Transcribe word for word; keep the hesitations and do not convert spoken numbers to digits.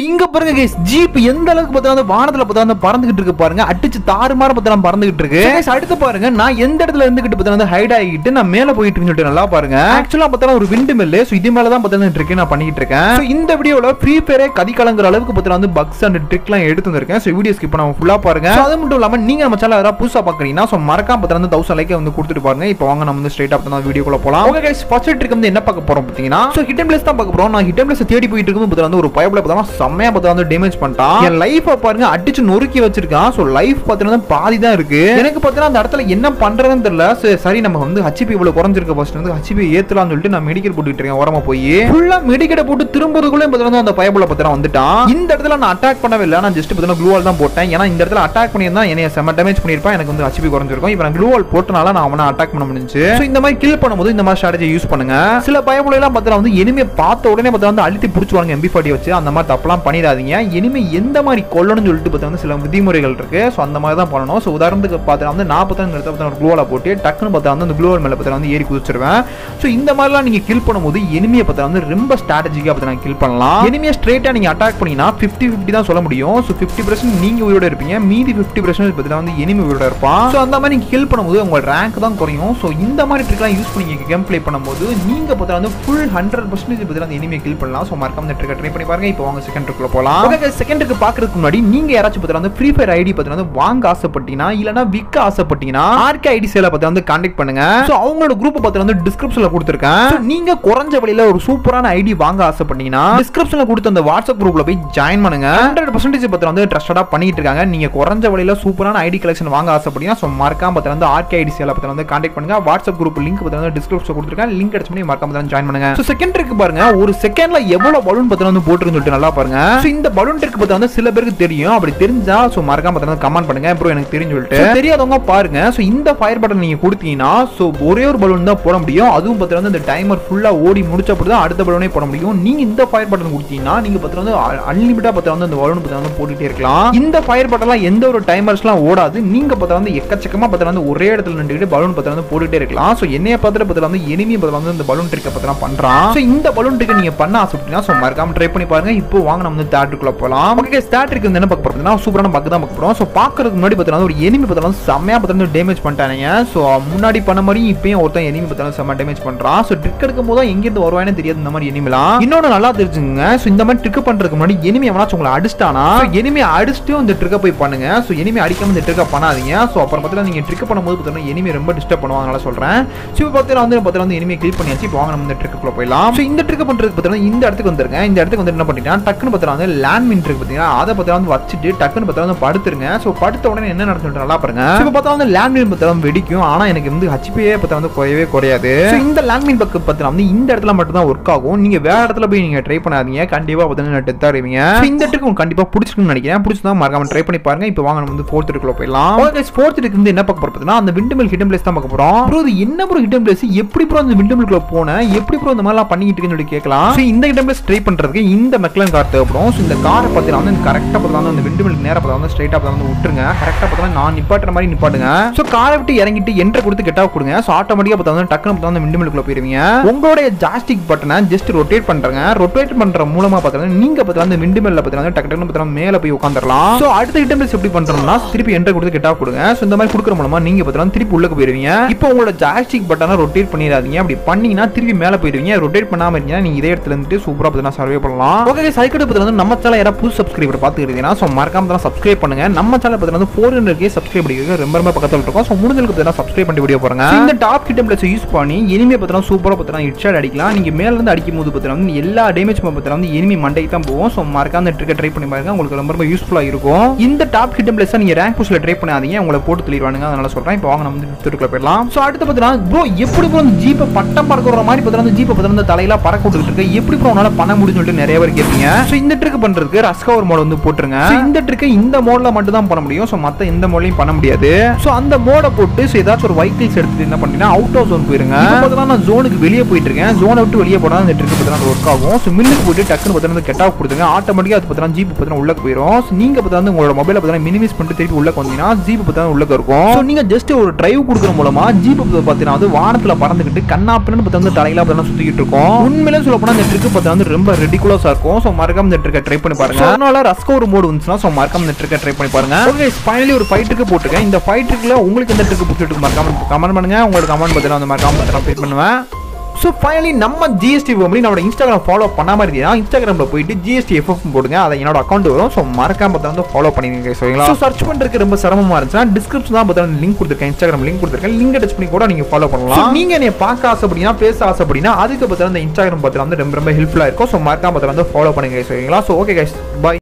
இங்க பாருங்க guys jeep எந்த அளவுக்கு பார்த்தா வானத்துல பார்த்தா பறந்துகிட்டு இருக்கு பாருங்க. அடிச்சு தாறுமாற பார்த்தா பறந்துகிட்டு இருக்கு. गाइस அடுத்து பாருங்க நான் எந்த இடத்துல இருந்துகிட்டு பார்த்தா ஹைட் ஆகிட்டு நான் மேல போயிட்டு இருக்கேன்னு நல்லா பாருங்க. ஆக்சுவலா பார்த்தா ஒரு விண்ட் மில். சோ இது மேல தான் பார்த்தா ட்ரிக் நான் பண்ணிட்டு இருக்கேன். சோ இந்த வீடியோல ஃப்ரீ ஃபயரே கதி கலங்குற அளவுக்கு பார்த்தா வந்து பக்ஸ் அண்ட் ட்ரிக்லாம் எடுத்து வந்திருக்கேன். சோ வீடியோ ஸ்கிப் பண்ணாம ஃபுல்லா பாருங்க. சோ அது மட்டும் இல்லாம நீங்க நம்ம சேனலை யாராவது புதுசா பாக்குறீங்கன்னா சோ மறக்காம பார்த்தா வந்து ஆயிரம் லைக் வந்து கொடுத்துட்டு பாருங்க. இப்போ வாங்க நம்ம வந்து ஸ்ட்ரைட்டா பார்த்தா வீடியோக்குள்ள போலாம். ஓகே गाइस ஃபர்ஸ்ட் ட்ரிக் வந்து என்ன பார்க்க போறோம் பாத்தீங்கன்னா சோ ஹிடன் பிளேஸ் தான் பார்க்க போறோம். நான் ஹிடன் பிளேஸ் தேடி போயிட்டு இருக்கும்போது பார்த்தா வந்து ஒரு பயபல பார்த்தா செமையா பார்த்தா வந்து டேமேஜ் பண்ணிட்டான். என் லைஃப பாருங்க அடிச்சு நொறுக்கி வச்சிருக்கான். சோ லைஃப் பார்த்தா பாதி தான் இருக்கு. எனக்கு பார்த்தா அந்த இடத்துல என்ன பண்றதுன்னு தெரியல. சரி நம்ம வந்து ஹெச்பி இவ்வளவு குறைஞ்சிருக்கு ஃபர்ஸ்ட் வந்து ஹெச்பி ஏத்தலாம்னு சொல்லிட்டு நான் மெடிக்கல் போட்டுட்டு இருக்கேன். ஓரமா போய் ஃபுல்லா மெடிக்கல் போட்டு திரும்பறதுக்குள்ள பார்த்தா அந்த பயபல பார்த்தா வந்துட்டான். இந்த இடத்துல நான் அட்டாக் பண்ணவே இல்ல. நான் ஜஸ்ட் பார்த்தா க்ளூ வால் தான் போட்டேன். ஏன்னா இந்த இடத்துல அட்டாக் பண்ணியிருந்தா என்னைய செம டேமேஜ் பண்ணிருப்பான். எனக்கு வந்து ஹெச்பி குறைஞ்சிருக்கும். இப்போ நான் க்ளூ வால் போட்டனால நான் அவனை அட்டாக் பண்ண முடிஞ்சுச்சு. சோ இந்த மாதிரி கில் பண்ணும்போது இந்த மாதிரி ஸ்ட்ராட்டஜி யூஸ் பண்ணுங்க. சில பயபல எல்லாம் பார்த்தா வந்து எனிமே பார்த்த உடனே பார்த்தா வந்து அழுத்தி புடிச்சுவாங்க எம்பி ஃபார்ட்டி வச்சு. அந்த மாதிரி தப்பெல்லாம் பண்ணிடாதீங்க. எனிமே எந்த மாதிரி கொல்லணும்னு சொல்லிட்டு பார்த்தா வந்து சில விதிமுறைகள் இருக்கு. சோ அந்த மாதிரி தான் பண்ணணும். சோ உதாரணத்துக்கு பார்த்தா வந்து நான் பார்த்தா இந்த இடத்துல ஒரு க்ளூ வால் போட்டு டக்குன்னு பார்த்தா வந்து அந்த க்ளூ வால் மேல பார்த்தா வந்து ஏறி குதிச்சிருவேன். சோ இந்த மாதிரிலாம் நீங்க கில் பண்ணும்போது எனிமியை பார்த்தா வந்து ரொம்ப ஸ்ட்ராட்டஜிக்கா பார்த்தா கில் பண்ணலாம். எனிமியை ஸ்ட்ரைட்டா நீங்க அட்டாக் பண்ணீங்கன்னா ஃபிஃப்டி ஃபிஃப்டி தான் சொல்ல முடியும். சோ ஃபிஃப்டி பர்சன்ட் நீங்க உயிரோட இருப்பீங்க. மீதி ஃபிஃப்டி பர்சன்ட் பார்த்தா வந்து எனிமி உயிரோட இருப்பான். சோ அந்த மாதிரி நீங்க கில் பண்ணும்போது உங்க ரேங்க் தான் குறையும். சோ இந்த மாதிரி ட்ரிக்லாம் யூஸ் பண்ணி நீங்க கேம் ப்ளே பண்ணும்போது நீங்க பார்த்தா வந்து ஃபுல் ஹண்ட்ரட் பர்சன்ட் பார்த்தா அந்த எனிமியை கில் பண்ணலாம். சோ மறக்காம இந்த ட்ரிக்கை ட்ரை பண்ணி பாருங்க. இப்போ வாங்க செகண்ட் ட்ரிக்ல போலாம். ஓகே செகண்ட் ட்ரிக் பாக்குறதுக்கு முன்னாடி நீங்க யாராச்சும் பார்த்தா வந்து ஃப்ரீ ஃபயர் ஐடி பார்த்தா வந்து வாங்க ஆசைப்பட்டீங்கன்னா இல்லனா விக்க ஆசைப்பட்டீங்கன்னா ஆர்கே ஐடி சேல பார்த்தா வந்து கான்டாக்ட் பண்ணுங்க. சோ அவங்களோட குரூப் பார்த்தா வந்து டிஸ்கிரிப்ஷன்ல கொடுத்திருக்கேன். சோ நீங்க குறைஞ்ச விலையில ஒரு சூப்பரான ஐடி வாங்க ஆசைப்பட்டீங்கன்னா டிஸ்கிரிப்ஷன்ல கொடுத்த அந்த வாட்ஸ்அப் குரூப்ல போய் ஜாயின் பண்ணுங்க. ஹண்ட்ரட் பர்சன்டேஜ் பார்த்தா வந்து ட்ரஸ்டடா பண்ணிட்டு இருக்காங்க. நீங்க குறைஞ்ச விலையில சூப்பரான ஐடி கலெக்ஷன் வாங்க ஆசைப்பட்டீங்கன்னா சோ மறக்காம பார்த்தா வந்து ஆர்கே ஐடி சேல பார்த்தா வந்து கான்டாக்ட் பண்ணுங்க. வாட்ஸ்அப் குரூப் லிங்க் பார்த்தா வந்து டிஸ்கிரிப்ஷன்ல கொடுத்திருக்கேன். லிங்க் அடிச்சு பண்ணி மறக்காம வந்து ஜாயின் பண்ணுங்க. சோ செகண்ட் ட்ரிக் பாருங்க. ஒரு செகண்ட்ல எவ்வளவு பலூன் பார்த்தா வந்து போட்டுருன்னு சொல்லிட்டு நல்லா பாருங்க. சோ இந்த பலூன் ட்ரிக் பார்த்தா வந்து சில பேருக்கு தெரியும். அப்படி தெரிஞ்சா சோ மறக்காம பார்த்தா கமெண்ட் பண்ணுங்க. ப்ரோ எனக்கு தெரியும் சொல்லிட்டு தெரியாதவங்க பாருங்க. சோ இந்த ஃபயர் பட்டன் நீங்க கொடுத்தீங்கன்னா சோ ஒரே ஒரு பலூன் தான் போட முடியும். அதுவும் பார்த்தா வந்து இந்த டைமர் ஃபுல்லா ஓடி முடிச்ச அப்புறம் தான் அடுத்த பலூனே போட முடியும். நீங்க இந்த ஃபயர் பட்டன் கொடுத்தீங்கன்னா நீங்க பார்த்தா வந்து அன்லிமிட்டா பார்த்தா வந்து அந்த பலூன் பார்த்தா வந்து போட்டுட்டே இருக்கலாம். இந்த ஃபயர் பட்டன்லாம் எந்த ஒரு டைமர்ஸ்லாம் ஓடாது. நீங்க பார்த்தா வந்து எக்கச்சக்கமா பார்த்தா வந்து ஒரே இடத்துல நின்னுட்டு பலூன் பார்த்தா வந்து போட்டுட்டே இருக்கலாம். சோ என்னைய பார்த்துட்டு பார்த்தா வந்து எனிமி பார்த்தா வந்து இந்த பலூன் ட்ரிக்கை பார்த்தா பண்றான். சோ இந்த பலூன் ட்ரிக்கை நீங்க பண்ண ஆசைப்பட்டீங்கன்னா சோ மறக்காம ட்ரை பண்ணி பாருங்க. இப்போ வாங்க நம்ம வந்து தேர்ட் ட்ரிக்ல போலாம். ஓகே தேர்ட் ட்ரிக் வந்து என்ன பார்க்க போறோம்னா சூப்பரான பக் தான் பார்க்க போறோம். சோ பாக்குறதுக்கு முன்னாடி பார்த்தா ஒரு எனிமி பார்த்தா வந்து செமையா பார்த்தா வந்து டேமேஜ் பண்ணிட்டானுங்க. சோ முன்னாடி பண்ண மாதிரி இப்பயும் ஒருத்தன் எனிமி பார்த்தா செம டேமேஜ் பண்றான். சோ ட்ரிக் எடுக்கும் போது எங்க இருந்து வருவானே தெரியாது இந்த மாதிரி எனிமிலாம். இன்னொன்னு நல்லா தெரிஞ்சுங்க. சோ இந்த மாதிரி ட்ரிக் பண்றதுக்கு முன்னாடி எனிமி எவனாச்சும் உங்களை அடிச்சிட்டானா எனிமி அடிச்சுட்டு இந்த ட்ரிக்கை போய் பண்ணுங்க. சோ எனிமி அடிக்காம இந்த ட்ரிக்கை பண்ணாதீங்க. சோ அப்புறம் பார்த்தா நீங்க ட்ரிக் பண்ணும்போது பார்த்தா எனிமி ரொம்ப டிஸ்டர்ப் பண்ணுவாங்க. அதனால சொல்றேன். சோ இப்போ பார்த்தா வந்து பார்த்தா வந்து எனிமி கில் பண்ணியாச்சு. இப்போ வாங்க நம்ம இந்த ட்ரிக்குள்ள போயிடலாம். சோ இந்த ட்ரிக் பண்றதுக்கு பார்த்தா இந்த இடத்துக்கு வந்துருங்க. இந்த இடத்துக்கு வந்து என்ன பண்ணிட்டா டக்குன்னு பார்த்தா வந்து லேண்ட் மின் ட்ரிக் பார்த்தீங்கன்னா அதை பார்த்தா வந்து வச்சுட்டு டக்குன்னு பார்த்தா வந்து படுத்துருங்க. சோ படுத்த உடனே என்ன நடக்குது நல்லா பாருங்க. இப்போ பார்த்தா வந்து லேண்ட் மின் பார்த்தா வெடிக்கும். ஆனா எனக்கு வந்து ஹெச்பியே பார்த்தா வந்து குறையவே குறையாது. சோ இந்த லேண்ட் மின் பக்கம் பார்த்தா வந்து இந்த இடத்துல மட்டும் தான் ஒர்க் ஆகும். நீங்க வேற இடத்துல போய் நீங்க ட்ரை பண்ணாதீங்க. கண்டிப்பா பார்த்தா டெத் ஆடுவீங்க. இந்த ட்ரிக் உங்களுக்கு கண்டிப்பா பிடிச்சிருக்குன்னு நினைக்கிறேன். பிடிச்சதா மறக்காம ட்ரை பண்ணி பாருங்க. இப்போ வாங்க நம்ம வந்து ஃபோர்த் ட்ரிக்ல போயிடலாம். ஓகே गाइस ஃபோர்த் ட்ரிக் வந்து என்ன பார்க்க போறோம்னா அந்த விண்ட் மில் ஹிடன் பிளேஸ் தான் பார்க்க போறோம். ப்ரோ இது என்ன ப்ரோ ஹிடன் பிளேஸ் எப்படி ப்ரோ அந்த விண்ட் மில்க்குள்ள போனே எப்படி ப்ரோ இந்த மாதிரி எல்லாம் பண்ணிட்டு இருக்கேன்னு சொல்லி கேட்கலாம். சோ இந்த ஹிடன் பிளேஸ் ட்ரை பண்றதுக்கு இந்த மெக்லன் கார் தேவைப்படும். சோ இந்த காரை பார்த்தா வந்து கரெக்டா பார்த்தா வந்து அந்த விண்ட் மில்க்கு நேரா பார்த்தா வந்து ஸ்ட்ரைட்டா பார்த்தா வந்து விட்டுருங்க. கரெக்டா பார்த்தா நான் நிப்பாட்டுற மாதிரி நிப்பாட்டுங்க. சோ காரை விட்டு இறங்கிட்டு என்டர் கொடுத்து கெட் ஆஃப் கொடுங்க. சோ ஆட்டோமேட்டிக்கா பார்த்தா வந்து டக்குனு பார்த்தா வந்து விண்ட் மில்க்குள்ள போயிருவீங்க. உங்களுடைய ஜாஸ்டிக் பட்டனை ஜஸ்ட் ரொட்டேட் பண்றங்க. ரொட்டேட் பண்ற மூலமா பார்த்தா நீங்க பார்த்தா வந்து விண்ட் மில்ல பார்த்தா வந்து டக்கு டக்குனு பார்த்தா மேல போய் உட்கார்ந்துறலாம். சோ அடுத்த ஹிடன் பிளேஸ் எப்படி பண்றோம்னா திருப்பி என்டர் கொடுத்து கெட் ஆஃப் கொடுங்க. சோ இந்த மாதிரி கொடுக்கற மூலமா நீங்க பார்த்தா திருப்பி உள்ளக்க போயிருவீங்க. இப்போ உங்களோட ஜாஸ்டிக் பட்டனை ரொட்டேட் பண்ணிடாதீங்க. அப்படி பண்ணீங்கன்னா திருப்பி மேல போயிருவீங்க. ரொட்டேட் பண்ணாம இருக்கீங்கன்னா நீங்க இதே இடத்துல இருந்துட்டு சூப்பரா பார்த்தா சர்வே பண்ணலாம். ஓகே சைக்கிள் பார்த்தா வந்து நம்ம சேனல் யாராவது புது சப்ஸ்கிரைபர் பாத்துக்கிட்டீங்கன்னா சோ மறக்காம தான் சப்ஸ்கிரைப் பண்ணுங்க. நம்ம சேனல் பார்த்தா வந்து நானூறு கே சப்ஸ்கிரைப் பண்ணிருக்கு. ரொம்ப ரொம்ப பக்கத்துல இருக்கும். சோ முடிஞ்சதுக்கு பார்த்தா சப்ஸ்கிரைப் பண்ணி வீடியோ பாருங்க. இந்த டாப் ஹிடன் பிளேஸ் யூஸ் பண்ணி எனிமி பார்த்தா சூப்பரா பார்த்தா ஹிட் ஷாட் அடிக்கலாம். நீங்க மேல இருந்து அடிக்கும் போது பார்த்தா வந்து எல்லா டேமேஜ் பார்த்தா வந்து எனிமி மண்டைக்கு தான் போகும். சோ மறக்காம அந்த ட்ரிக்கை ட்ரை பண்ணி பாருங்க. உங்களுக்கு ரொம்ப ரொம்ப யூஸ்ஃபுல்லா இருக்கும். இந்த டாப் ஹிடன் பிளேஸ் நீங்க ரேங்க் புஷ்ல ட்ரை பண்ணாதீங்க. உங்களை போட்டு தள்ளிடுவானுங்க. அதனால சொல்றேன். இப்போ வாங்க நம்ம வந்து ஃபிஃப்த் போயிடலாம். சோ அடுத்து பார்த்தா ப்ரோ எப்படி ப்ரோ இந்த ஜீப்பை பட்டம் பறக்குற மாதிரி பார்த்தா வந்து ஜீப்பை பார்த்தா வந்து தலையில பறக்க விட்டுட்டு இருக்கு எப்படி ப்ரோ உன்னால பண்ண முடியும்னு சொல்லிட்டு நிறைய பேர் கேட்பீங்க. சோ இந்த ட்ரிக் பண்றதுக்கு ரஸ்கவர் மோட் வந்து போட்டுருங்க. இந்த ட்ரிக்கை இந்த மோட்ல மட்டும் தான் பண்ண முடியும். சோ மத்த எந்த மோட்லயும் பண்ண முடியாது. சோ அந்த மோட போட்டு சோ ஏதாச்சும் ஒரு வைக்கிள்ஸ் எடுத்து என்ன பண்ணீங்கன்னா அவுட் ஆஃப் ஜோன் போயிருங்க. இப்போ பார்த்தா நான் ஜோனுக்கு வெளியே போயிட்டு இருக்கேன். ஜோனை விட்டு வெளியே போனா இந்த ட்ரிக் பார்த்தா ஒர்க் ஆகும். சோ மில்லுக்கு போயிட்டு டக்குன்னு பார்த்தா கெட் ஆஃப் கொடுத்துங்க. ஆட்டோமேட்டிக்கா அது பார்த்தா ஜீப் பார்த்தா உள்ள போயிடும். நீங்க பார்த்தா வந்து உங்களோட மொபைல பார்த்தா மினிமைஸ் பண்ணிட்டு திருப்பி உள்ள வந்தீங்கன்னா ஜீப் பார்த்தா உள்ள இருக்கும். சோ நீங்க ஜஸ்ட் ஒரு டிரைவ் கொடுக்குற மூலமா ஜீப் பார்த்தீங்கன்னா வந்து வானத்துல பறந்துகிட்டு கண்ணாப்பின்னு பார்த்தா வந்து தலையில பார்த்தா சுத்திக்கிட்டு இருக்கும். உண்மையிலே சொல்ல போனா இந்த ட்ரிக் பார்த்தா வந்து ரொம்ப ரெடிகுலஸா இருக்கும். சோ மறக்காம இந்த ட்ரிக்கை ட்ரை பண்ணி பாருங்க. அதனால ரஸ்கோ ஒரு மோடு வந்துச்சுன்னா ஸோ மறக்காம இந்த ட்ரிக்கை ட்ரை பண்ணி பாருங்க. ஓகே ஃபைனலி ஒரு ஃபைவ் ட்ரிக்கு போட்டுருக்கேன். இந்த ஃபைவ் ட்ரிக்கில் உங்களுக்கு எந்த ட்ரிக்கு பிடிச்சிருக்கு மறக்காம கமெண்ட் பண்ணுங்க. உங்களோட கமெண்ட் பார்த்தீங்கன்னா அந்த மறக்காம நான் ப்ளே பண்ணுவேன். ஸோ ஃபைனலி நம்ம ஜிஎஸ்டி ஃபேமிலி நம்மளோட இன்ஸ்டாகிராம் ஃபாலோ பண்ணாம இருந்தீங்கன்னா இன்ஸ்டாகிராமில் போயிட்டு ஜிஎஸ்டி எஃப்எஃப் போடுங்க. அதை என்னோட அக்கௌண்ட் வரும். ஸோ மறக்காம பார்த்தா வந்து ஃபாலோ பண்ணிங்க சரிங்களா. ஸோ சர்ச் பண்ணுறதுக்கு ரொம்ப சிரமமாக இருந்துச்சுன்னா டிஸ்கிரிப்ஷன் தான் பார்த்தா லிங்க் கொடுத்துருக்கேன். இன்ஸ்டாகிராம் லிங்க் கொடுத்துருக்கேன். லிங்க் டச் பண்ணி கூட நீங்கள் ஃபாலோ பண்ணலாம். நீங்கள் என்னை பார்க்க ஆசைப்படினா பேச ஆசைப்படினா அதுக்கு பார்த்தா இந்த இன்ஸ்டாகிராம் பார்த்தா வந்து ரொம்ப ரொம்ப ஹெல்ப்ஃபுல்லாக இருக்கும். ஸோ மறக்காம பார்த்தா வந்து ஃபாலோ பண்ணுங்க சரிங்களா. ஸோ ஓகே கைஸ் பாய்.